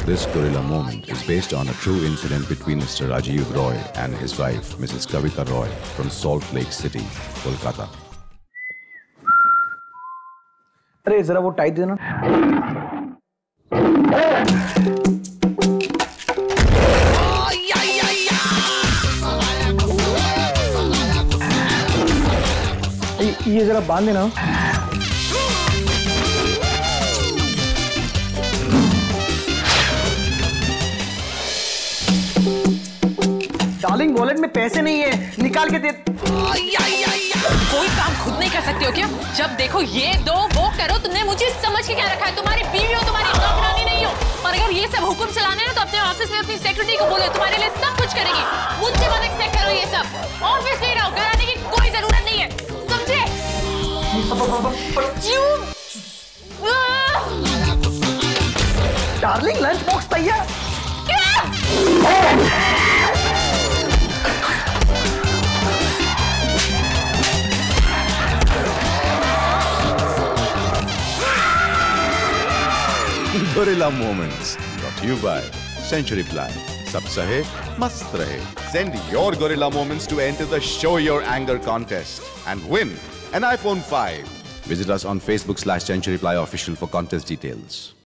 This gorilla moment is based on a true incident between Mr. Rajiv Roy and his wife, Mrs. Kavita Roy, from Salt Lake City, Kolkata. अरे जरा वो tight देना। ये जरा बांध देना। Darling, wallet में पैसे नहीं है, निकाल के दे। कोई काम खुद नहीं कर सकते हो क्या? जब देखो ये दो वो करो। तुमने मुझे समझ के क्या रखा है? तुम्हारी बीवी हो, तुम्हारी नौकरानी नहीं हो। और अगर ये सब हुक्म चलाने ना तो अपने ऑफिस में अपनी सेक्रेटरी को बोलो, तुम्हारे लिए सब कुछ करेगी। मुझसे मत एक्सपेक्ट करो ये सब। ऑफिस नहीं रहो, घर आने की कोई जरूरत नहीं है, समझे? डार्लिंग, लंच बॉक्स तैयार। Gorilla Moments, brought to you by Century Ply. Sab sahe, mast rahe. Send your Gorilla Moments to enter the Show Your Anger contest and win an iPhone 5. Visit us on Facebook/Century Ply Official for contest details.